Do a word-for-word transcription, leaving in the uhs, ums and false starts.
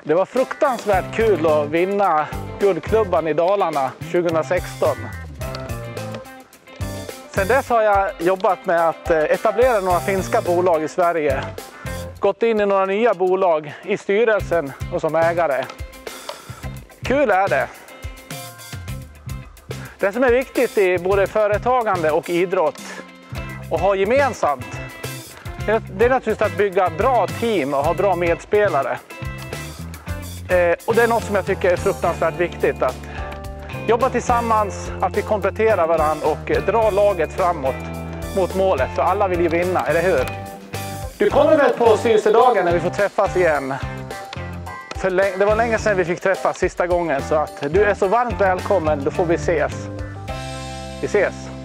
Det var fruktansvärt kul att vinna Guldklubban i Dalarna tjugohundrasexton. Sedan dess har jag jobbat med att etablera några finska bolag i Sverige. Gått in i några nya bolag i styrelsen och som ägare. Kul är det. Det som är viktigt i både företagande och idrott och ha gemensamt, det är naturligtvis att bygga bra team och ha bra medspelare. Och det är något som jag tycker är fruktansvärt viktigt, att jobba tillsammans, att vi kompletterar varandra och drar laget framåt mot målet, för alla vill ju vinna, eller hur? Du kommer väl på styrelsedagen när vi får träffas igen? För det var länge sedan vi fick träffas sista gången, så att du är så varmt välkommen, då får vi ses. Vi ses!